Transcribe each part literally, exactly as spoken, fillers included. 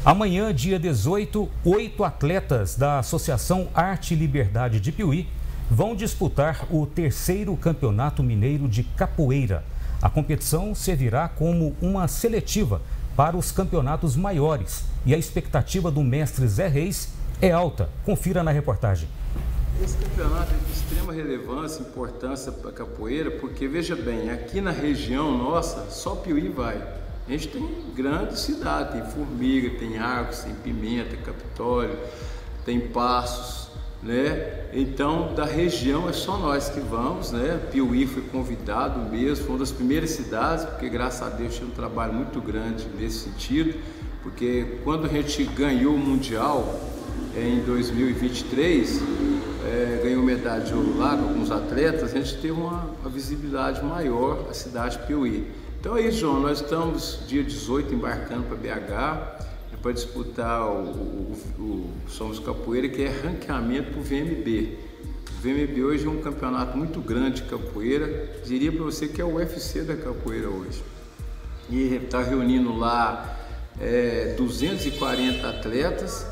Amanhã, dia dezoito, oito atletas da Associação Arte e Liberdade de Piuí vão disputar o terceiro Campeonato Mineiro de Capoeira. A competição servirá como uma seletiva para os campeonatos maiores e a expectativa do mestre Zé Reis é alta. Confira na reportagem. Esse campeonato é de extrema relevância, importância para a capoeira, porque, veja bem, aqui na região nossa, só Piuí vai. A gente tem grandes cidades, tem Formiga, tem Arcos, tem Pimenta, Capitólio, tem Passos, né? Então, da região é só nós que vamos, né? Piuí foi convidado mesmo, foi uma das primeiras cidades, porque graças a Deus tinha um trabalho muito grande nesse sentido, porque quando a gente ganhou o Mundial em dois mil e vinte e três, é, ganhou medalha de ouro lá com alguns atletas, a gente teve uma, uma visibilidade maior a cidade de Piuí. Então é isso, João, nós estamos dia dezoito embarcando para B H para disputar o, o, o Somos Capoeira, que é ranqueamento para o V M B. O V M B hoje é um campeonato muito grande de capoeira, diria para você que é o U F C da capoeira hoje. E está reunindo lá é, duzentos e quarenta atletas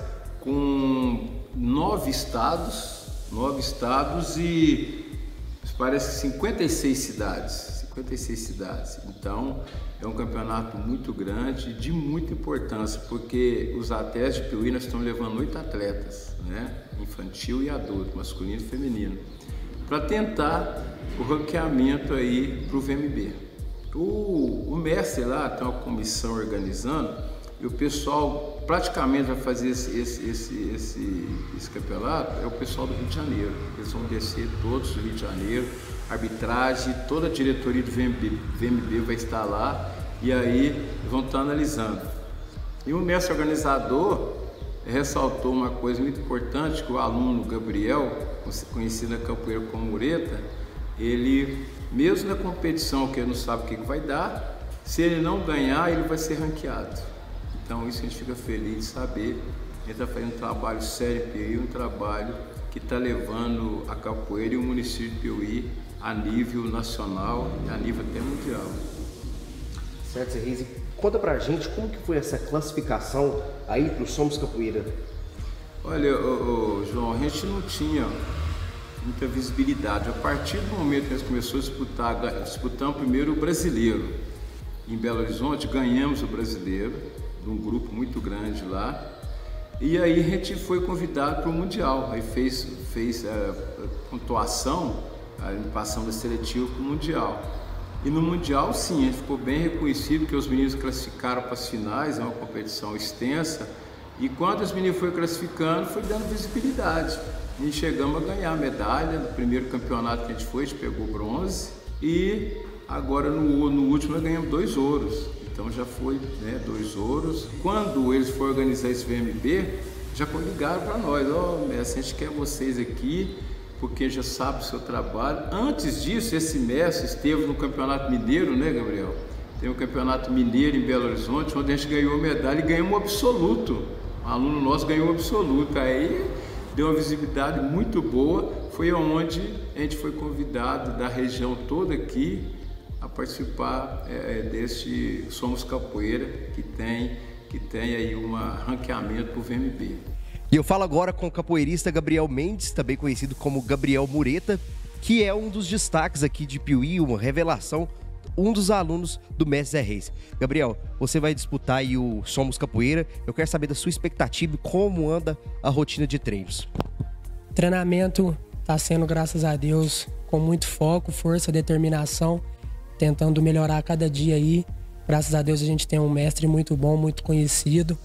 com nove estados, nove estados e parece cinquenta e seis cidades. cinquenta e seis cidades. Então, é um campeonato muito grande, de muita importância, porque os atletas de Piuí nós estamos levando oito atletas, né? Infantil e adulto, masculino e feminino, para tentar o ranqueamento aí para o V M B. O, o mestre lá tem uma comissão organizando e o pessoal praticamente vai fazer esse, esse, esse, esse, esse campeonato, é o pessoal do Rio de Janeiro. Eles vão descer todos do Rio de Janeiro, arbitragem, toda a diretoria do V M B, V M B vai estar lá e aí vão estar analisando. E o mestre organizador ressaltou uma coisa muito importante, que o aluno Gabriel, conhecido na capoeira como Mureta, ele, mesmo na competição que ele não sabe o que vai dar, se ele não ganhar, ele vai ser ranqueado. Então isso a gente fica feliz de saber. Ele está fazendo um trabalho sério em Piuí, um trabalho que está levando a capoeira e o município de Piuí a nível nacional e a nível até mundial. Certo, Zé Reis, conta pra gente como que foi essa classificação aí para o Somos Capoeira. Olha, ô, ô, João, a gente não tinha muita visibilidade. A partir do momento que a gente começou a disputar, disputamos primeiro o brasileiro. Em Belo Horizonte, ganhamos o brasileiro, de um grupo muito grande lá. E aí a gente foi convidado para o Mundial. Aí fez, fez a pontuação, a passão da seletiva para o Mundial. E no Mundial, sim, a gente ficou bem reconhecido, porque os meninos classificaram para as finais, é uma competição extensa. E quando os meninos foram classificando, foi dando visibilidade. E chegamos a ganhar a medalha. No primeiro campeonato que a gente foi, a gente pegou bronze. E agora no, no último nós ganhamos dois ouros. Então já foi, né, dois ouros. Quando eles foram organizar esse V M B, já ligaram para nós: ó, oh, mestre, a gente quer vocês aqui, porque já sabe o seu trabalho. Antes disso, esse mestre esteve no Campeonato Mineiro, né, Gabriel? Tem o Campeonato Mineiro em Belo Horizonte, onde a gente ganhou a medalha e ganhamos um absoluto. Um aluno nosso ganhou um absoluto. Aí deu uma visibilidade muito boa. Foi onde a gente foi convidado da região toda aqui a participar é, deste Somos Capoeira, que tem, que tem aí um ranqueamento para o V M B. E eu falo agora com o capoeirista Gabriel Mendes, também conhecido como Gabriel Mureta, que é um dos destaques aqui de Piuí, uma revelação, um dos alunos do mestre Zé Reis. Gabriel, você vai disputar aí o Somos Capoeira. Eu quero saber da sua expectativa e como anda a rotina de treinos. O treinamento está sendo, graças a Deus, com muito foco, força, determinação, tentando melhorar a cada dia aí. Graças a Deus a gente tem um mestre muito bom, muito conhecido,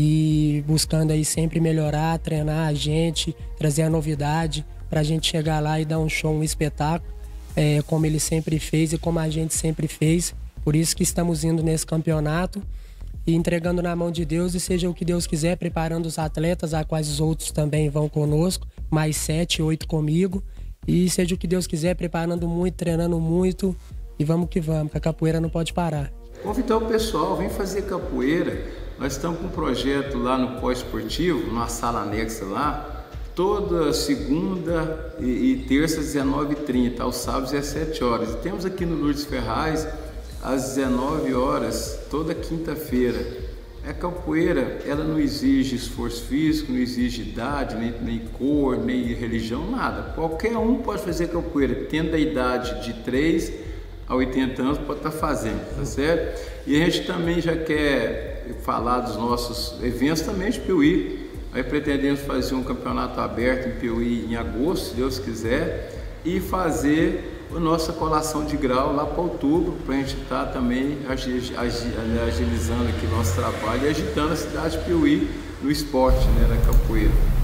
e buscando aí sempre melhorar, treinar a gente, trazer a novidade para a gente chegar lá e dar um show, um espetáculo, é, como ele sempre fez e como a gente sempre fez. Por isso que estamos indo nesse campeonato e entregando na mão de Deus, e seja o que Deus quiser, preparando os atletas, a quais os outros também vão conosco, mais sete, oito comigo, e seja o que Deus quiser, preparando muito, treinando muito, e vamos que vamos, que a capoeira não pode parar. Convidar o pessoal, vem fazer capoeira. Nós estamos com um projeto lá no pós-esportivo, numa sala anexa lá, toda segunda e, e terça às dezenove e trinta, aos sábados às sete horas. E temos aqui no Lourdes Ferraz às dezenove horas, toda quinta-feira. A capoeira, ela não exige esforço físico, não exige idade, nem, nem cor, nem religião, nada. Qualquer um pode fazer capoeira, tendo a idade de três a oitenta anos, pode estar fazendo, tá certo? E a gente também já quer falar dos nossos eventos também de Piuí. Aí pretendemos fazer um campeonato aberto em Piuí em agosto, se Deus quiser, e fazer a nossa colação de grau lá para outubro, para a gente estar tá também agilizando aqui nosso trabalho e agitando a cidade de Piuí no esporte, né, na capoeira.